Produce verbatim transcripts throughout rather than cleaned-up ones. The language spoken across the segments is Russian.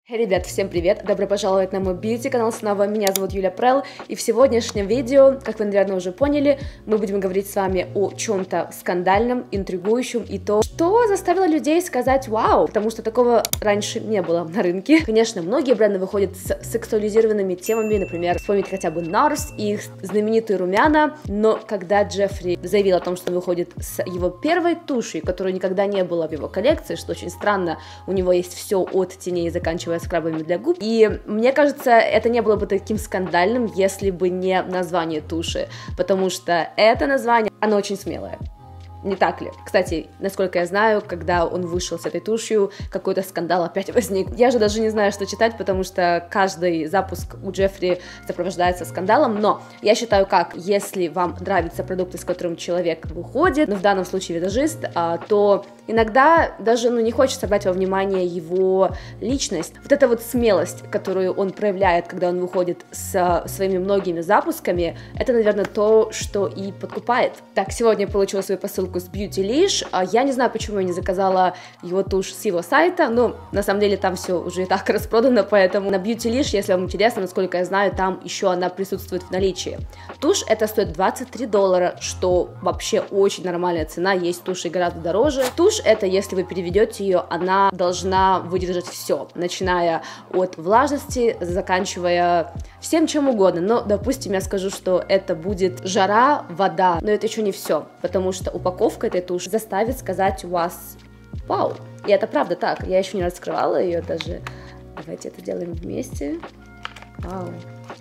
Hey, ребят, всем привет! Добро пожаловать на мой бьюти-канал снова. Меня зовут Юля Прелл, и в сегодняшнем видео, как вы, наверное, уже поняли, мы будем говорить с вами о чем-то скандальном, интригующем и то, что заставило людей сказать «Вау!», потому что такого раньше не было на рынке. Конечно, многие бренды выходят с сексуализированными темами, например, вспомнить хотя бы Нарс и их знаменитые румяна, но когда Джеффри заявил о том, что он выходит с его первой тушью, которой никогда не было в его коллекции, что очень странно, у него есть все от теней, заканчивая скрабами для губ. И мне кажется, это не было бы таким скандальным, если бы не название туши, потому что это название, оно очень смелое. Не так ли? Кстати, насколько я знаю, когда он вышел с этой тушью, какой-то скандал опять возник. Я же даже не знаю, что читать, потому что каждый запуск у Джеффри сопровождается скандалом, но я считаю как, если вам нравятся продукты, с которым человек выходит, ну в данном случае визажист, то иногда даже ну, не хочется брать во внимание его личность. Вот эта вот смелость, которую он проявляет, когда он выходит с своими многими запусками, это, наверное, то, что и подкупает. Так, сегодня я получила свою посылку с Beautylish. Я не знаю, почему я не заказала его тушь с его сайта, но на самом деле там все уже и так распродано, поэтому на Beautylish, если вам интересно, насколько я знаю, там еще она присутствует в наличии. Тушь это стоит двадцать три доллара, что вообще очень нормальная цена, есть туши гораздо дороже. Тушь это, если вы переведете ее, она должна выдержать все, начиная от влажности, заканчивая всем чем угодно, но, допустим, я скажу, что это будет жара, вода, но это еще не все, потому что упаковка этой туши заставит сказать у вас «Вау!». И это правда так, я еще не раскрывала ее даже. Давайте это делаем вместе. Вау.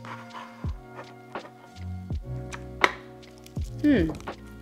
Хм.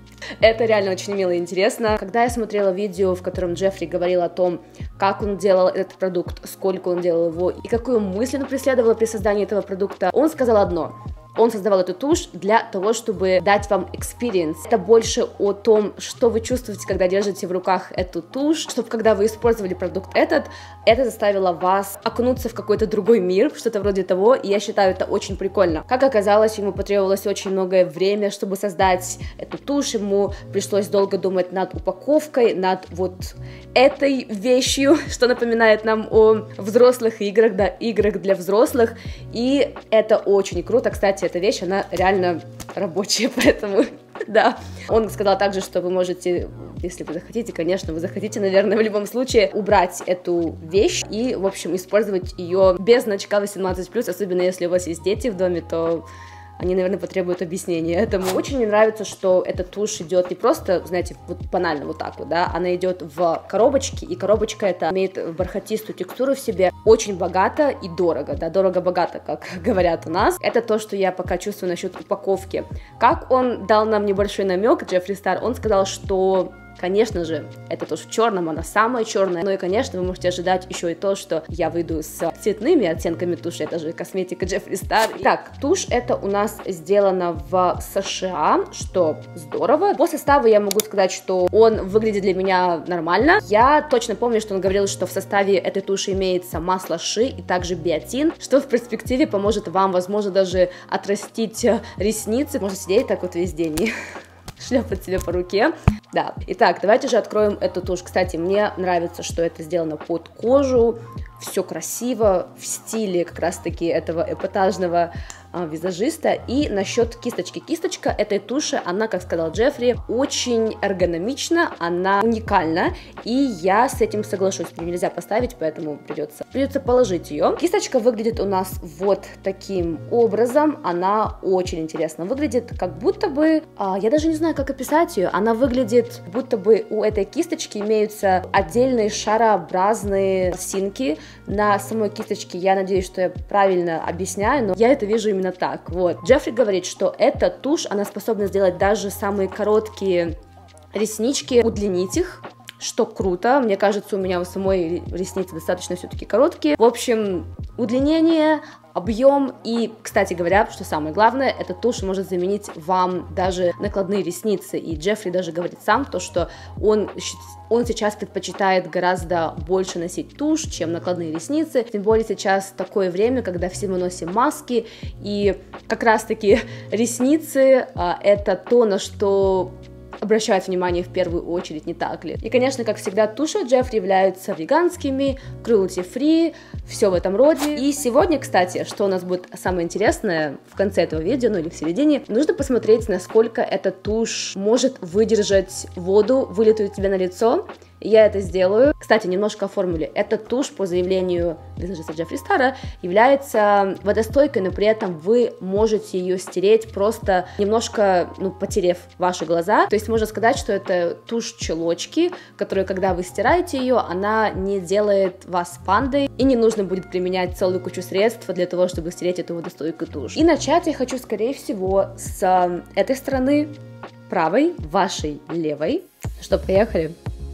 Это реально очень мило и интересно. Когда я смотрела видео, в котором Джеффри говорил о том, как он делал этот продукт, сколько он делал его и какую мысль он преследовал при создании этого продукта, он сказал одно. Он создавал эту тушь для того, чтобы дать вам experience. Это больше о том, что вы чувствуете, когда держите в руках эту тушь, чтобы когда вы использовали продукт этот, это заставило вас окунуться в какой-то другой мир, что-то вроде того, и я считаю это очень прикольно. Как оказалось, ему потребовалось очень многое время, чтобы создать эту тушь, ему пришлось долго думать над упаковкой, над вот этой вещью, что напоминает нам о взрослых играх, да, играх для взрослых, и это очень круто. Кстати, эта вещь, она реально рабочая, поэтому, да. Он сказал также, что вы можете, если вы захотите, конечно, вы захотите, наверное, в любом случае убрать эту вещь и, в общем, использовать ее без значка восемнадцать плюс, особенно если у вас есть дети в доме, то они, наверное, потребуют объяснения этому. Очень мне нравится, что эта тушь идет не просто, знаете, вот банально вот так вот, да, она идет в коробочке, и коробочка эта имеет бархатистую текстуру в себе, очень богато и дорого, да, дорого-богато, как говорят у нас. Это то, что я пока чувствую насчет упаковки. Как он дал нам небольшой намек, Джеффри Стар, он сказал, что конечно же, это тушь в черном, она самая черная. Ну и, конечно, вы можете ожидать еще и то, что я выйду с цветными оттенками туши. Это же косметика Джеффри Стар. Так, тушь это у нас сделана в США, что здорово. По составу я могу сказать, что он выглядит для меня нормально. Я точно помню, что он говорил, что в составе этой туши имеется масло ши и также биотин, что в перспективе поможет вам, возможно, даже отрастить ресницы. Можно сидеть так вот весь день и шлепать себе по руке. Да. Итак, давайте же откроем эту тушь. Кстати, мне нравится, что это сделано под кожу. Все красиво, в стиле как раз-таки этого эпатажного а, визажиста. И насчет кисточки. Кисточка этой туши, она, как сказал Джеффри, очень эргономична, она уникальна, и я с этим соглашусь. Мне нельзя поставить, поэтому придется, придется положить ее. Кисточка выглядит у нас вот таким образом. Она очень интересно выглядит, как будто бы, а, я даже не знаю, как описать ее, она выглядит, будто бы у этой кисточки имеются отдельные шарообразные ворсинки на самой кисточке. Я надеюсь, что я правильно объясняю, но я это вижу именно так. Вот. Джеффри говорит, что эта тушь, она способна сделать даже самые короткие реснички, удлинить их, что круто. Мне кажется, у меня у самой ресницы достаточно все-таки короткие. В общем, удлинение, объем и, кстати говоря, что самое главное, эта тушь может заменить вам даже накладные ресницы. И Джеффри даже говорит сам то, что он, он сейчас предпочитает гораздо больше носить тушь, чем накладные ресницы. Тем более сейчас такое время, когда все мы носим маски, и как раз таки ресницы а, это то, на что обращают внимание в первую очередь, не так ли? И, конечно, как всегда, туши от Джеффри являются веганскими, cruelty-free, все в этом роде. И сегодня, кстати, что у нас будет самое интересное в конце этого видео, ну или в середине, нужно посмотреть, насколько эта тушь может выдержать воду, вылитую тебе на лицо. Я это сделаю. Кстати, немножко о формуле. Эта тушь, по заявлению визажиста Джеффри Стара, является водостойкой, но при этом вы можете ее стереть, просто немножко, ну, потерев ваши глаза. То есть можно сказать, что это тушь челочки, которую, когда вы стираете ее, она не делает вас пандой, и не нужно будет применять целую кучу средств для того, чтобы стереть эту водостойкую тушь. И начать я хочу, скорее всего, с этой стороны, правой, вашей левой. Что, поехали?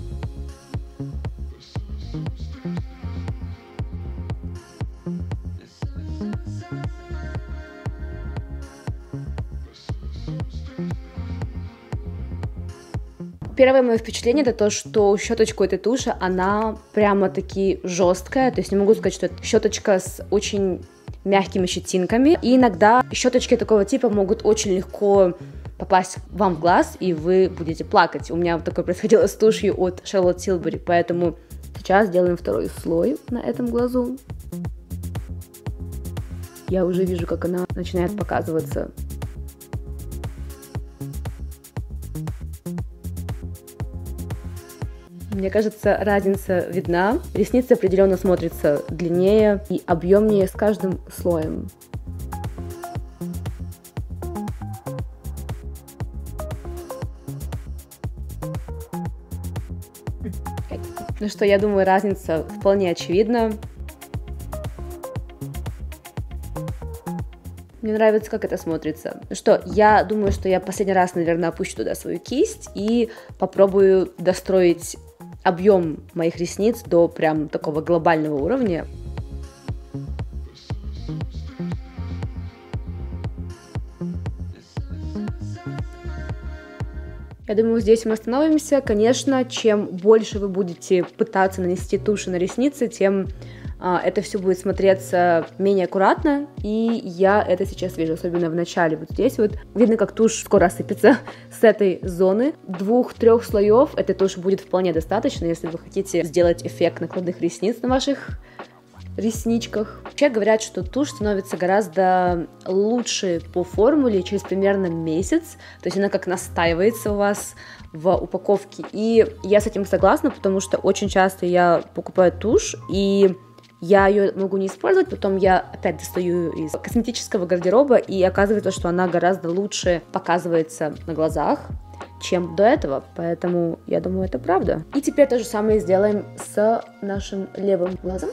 Первое мое впечатление это то, что щеточка этой туши, она прямо-таки жесткая, то есть не могу сказать, что это щеточка с очень мягкими щетинками, и иногда щеточки такого типа могут очень легко попасть вам в глаз, и вы будете плакать. У меня вот такое происходило с тушью от Charlotte Tilbury, поэтому сейчас делаем второй слой на этом глазу. Я уже вижу, как она начинает показываться. Мне кажется, разница видна. Ресницы определенно смотрятся длиннее и объемнее с каждым слоем. Ну что, я думаю, разница вполне очевидна. Мне нравится, как это смотрится. Ну что, я думаю, что я последний раз, наверное, опущу туда свою кисть и попробую достроить объем моих ресниц до прям такого глобального уровня. Я думаю, здесь мы остановимся. Конечно, чем больше вы будете пытаться нанести туши на ресницы, тем а, это все будет смотреться менее аккуратно, и я это сейчас вижу, особенно в начале. Вот здесь вот видно, как тушь скоро осыпется с этой зоны. Двух-трех слоев этой туши будет вполне достаточно, если вы хотите сделать эффект накладных ресниц на ваших ресничках. Вообще говорят, что тушь становится гораздо лучше по формуле через примерно месяц, то есть она как настаивается у вас в упаковке, и я с этим согласна, потому что очень часто я покупаю тушь, и я ее могу не использовать, потом я опять достаю из косметического гардероба, и оказывается, что она гораздо лучше показывается на глазах, чем до этого, поэтому я думаю, это правда. И теперь то же самое сделаем с нашим левым глазом.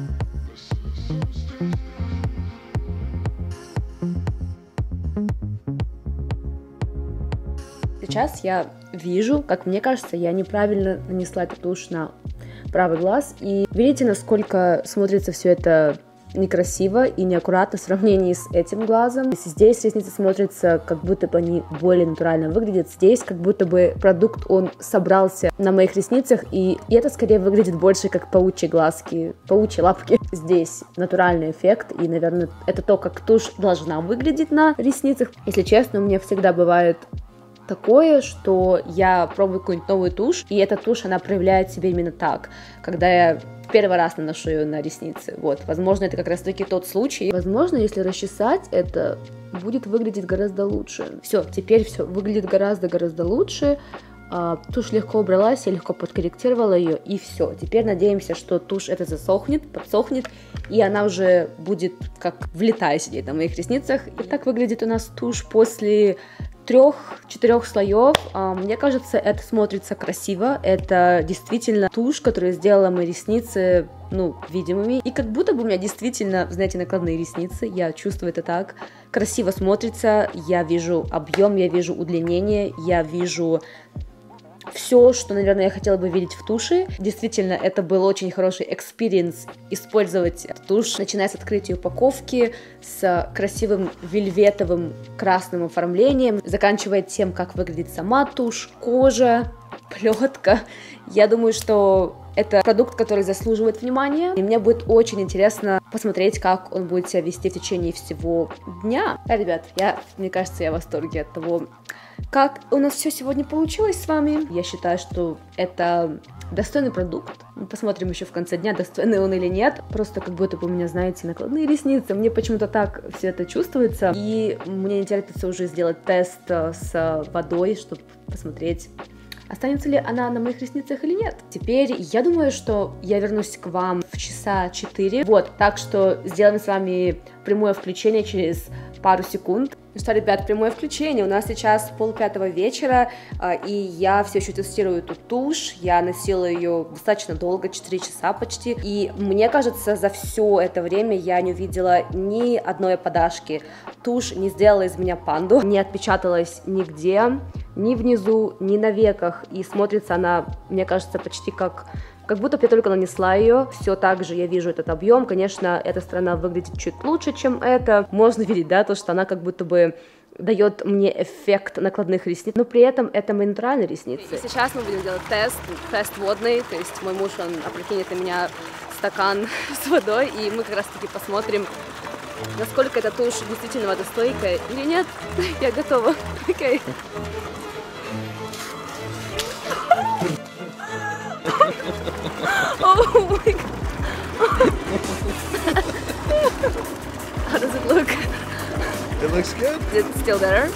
Сейчас я вижу, как мне кажется, я неправильно нанесла эту тушь на правый глаз, и видите, насколько смотрится все это некрасиво и неаккуратно в сравнении с этим глазом. Здесь ресницы смотрятся, как будто бы они более натурально выглядят. Здесь как будто бы продукт, он собрался на моих ресницах, и это скорее выглядит больше как паучьи глазки, паучьи лапки. Здесь натуральный эффект, и, наверное, это то, как тушь должна выглядеть на ресницах. Если честно, у меня всегда бывает такое, что я пробую какую-нибудь новую тушь, и эта тушь, она проявляет себя именно так, когда я первый раз наношу ее на ресницы. Вот, возможно, это как раз-таки тот случай. Возможно, если расчесать, это будет выглядеть гораздо лучше. Все, теперь все выглядит гораздо-гораздо лучше. А, тушь легко убралась, я легко подкорректировала ее, и все. Теперь надеемся, что тушь это засохнет, подсохнет, и она уже будет как влитая сидеть на моих ресницах. И так выглядит у нас тушь после трех-четырех слоев. Мне кажется, это смотрится красиво. Это действительно тушь, которая сделала мои ресницы, ну, видимыми. И как будто бы у меня действительно, знаете, накладные ресницы. Я чувствую это так. Красиво смотрится. Я вижу объем, я вижу удлинение, я вижу все, что, наверное, я хотела бы видеть в туши. Действительно, это был очень хороший экспириенс использовать эту тушь, начиная с открытия упаковки, с красивым вельветовым красным оформлением, заканчивая тем, как выглядит сама тушь, кожа, плетка. Я думаю, что это продукт, который заслуживает внимания, и мне будет очень интересно посмотреть, как он будет себя вести в течение всего дня. Да, ребят, я, мне кажется, я в восторге от того, как у нас все сегодня получилось с вами. Я считаю, что это достойный продукт. Мы посмотрим еще в конце дня, достойный он или нет. Просто как будто бы у меня, знаете, накладные ресницы. Мне почему-то так все это чувствуется. И мне не терпится уже сделать тест с водой, чтобы посмотреть, останется ли она на моих ресницах или нет. Теперь я думаю, что я вернусь к вам в часа четыре. Вот, так что сделаем с вами прямое включение через пару секунд. Ну что, ребят, прямое включение. У нас сейчас полпятого вечера, и я все еще тестирую эту тушь. Я носила ее достаточно долго, четыре часа почти. И мне кажется, за все это время я не увидела ни одной подашки. Тушь не сделала из меня панду, не отпечаталась нигде, ни внизу, ни на веках. И смотрится она, мне кажется, почти как... Как будто бы я только нанесла ее, все так же я вижу этот объем. Конечно, эта сторона выглядит чуть лучше, чем эта. Можно видеть, да, то, что она как будто бы дает мне эффект накладных ресниц, но при этом это мои натуральные ресницы. И сейчас мы будем делать тест, тест водный, то есть мой муж, он опрокинет на меня стакан с водой, и мы как раз-таки посмотрим, насколько эта тушь действительно водостойкая или нет. Я готова. Окей. Oh my god. How does it look? It looks good. It's still better.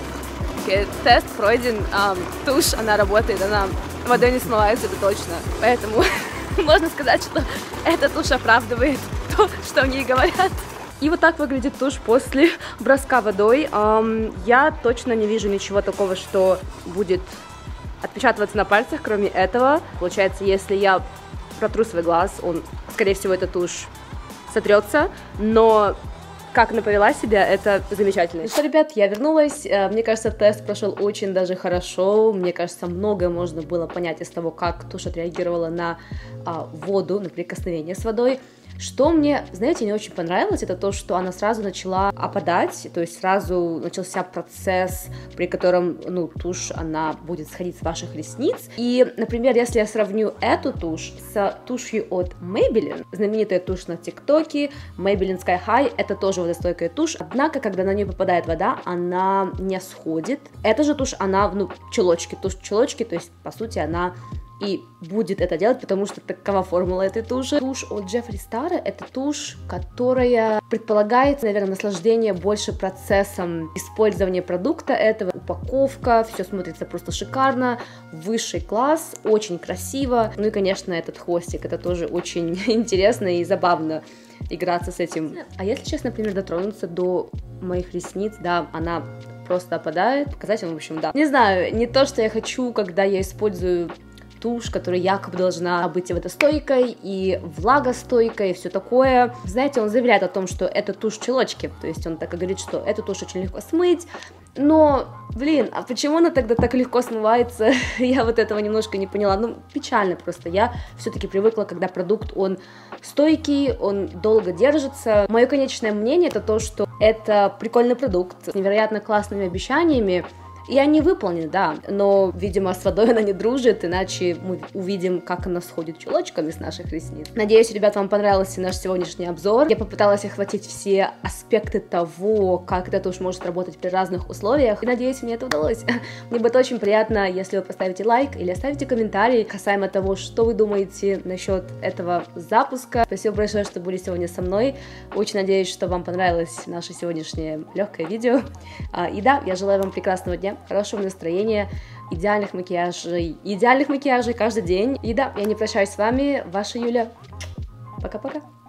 Okay, тест пройден. Um, тушь, она работает, она водой не смывается, это точно. Поэтому можно сказать, что эта тушь оправдывает то, что в ней говорят. И вот так выглядит тушь после броска водой. Um, я точно не вижу ничего такого, что будет отпечатываться на пальцах, кроме этого. Получается, если я протру свой глаз, он, скорее всего, эта тушь сотрется, но как она повела себя, это замечательно. Ну что, ребят, я вернулась. Мне кажется, тест прошел очень даже хорошо. Мне кажется, многое можно было понять из того, как тушь отреагировала на а, воду, на прикосновение с водой. Что мне, знаете, не очень понравилось, это то, что она сразу начала опадать, то есть сразу начался процесс, при котором, ну, тушь, она будет сходить с ваших ресниц. И, например, если я сравню эту тушь с тушью от Maybelline, знаменитая тушь на ТикТоке, Maybelline Sky High, это тоже водостойкая тушь, однако, когда на нее попадает вода, она не сходит. Эта же тушь, она, ну, чулочки, тушь чулочки, то есть, по сути, она и будет это делать, потому что такова формула этой туши. Тушь от Джеффри Стара — это тушь, которая предполагает, наверное, наслаждение больше процессом использования продукта этого. Упаковка, все смотрится просто шикарно, высший класс, очень красиво. Ну и, конечно, этот хвостик, это тоже очень интересно и забавно играться с этим. А если честно, например, дотронуться до моих ресниц, да, она просто опадает. Показатель, в общем, да. Не знаю, не то, что я хочу, когда я использую тушь, которая якобы должна быть и водостойкой, и влагостойкой, и все такое. Знаете, он заявляет о том, что это тушь чулочки, то есть он так и говорит, что эту тушь очень легко смыть, но, блин, а почему она тогда так легко смывается? Я вот этого немножко не поняла, ну, печально просто. Я все-таки привыкла, когда продукт, он стойкий, он долго держится. Мое конечное мнение — это то, что это прикольный продукт с невероятно классными обещаниями, и они выполнены, да, но, видимо, с водой она не дружит, иначе мы увидим, как она сходит чулочками с наших ресниц. Надеюсь, ребят, вам понравился наш сегодняшний обзор. Я попыталась охватить все аспекты того, как эта тушь может работать при разных условиях, и надеюсь, мне это удалось. Мне будет очень приятно, если вы поставите лайк или оставите комментарий касаемо того, что вы думаете насчет этого запуска. Спасибо большое, что были сегодня со мной. Очень надеюсь, что вам понравилось наше сегодняшнее легкое видео. И да, я желаю вам прекрасного дня, хорошего настроения, идеальных макияжей, идеальных макияжей каждый день. И да, я не прощаюсь с вами, ваша Юля. Пока-пока.